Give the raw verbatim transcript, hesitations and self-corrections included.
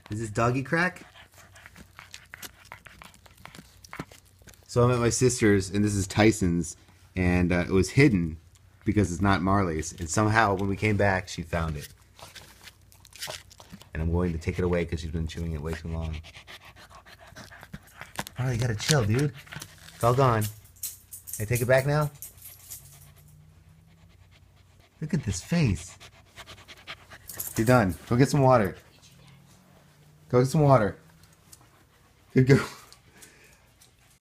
Is this Doggy Crack? So I'm at my sister's, and this is Tyson's, and uh, it was hidden because it's not Marley's. And somehow, when we came back, she found it. And I'm going to take it away because she's been chewing it way too long. Marley, you gotta chill, dude. It's all gone. Can I take it back now? Look at this face. You're done. Go get some water. Go get some water. Good go.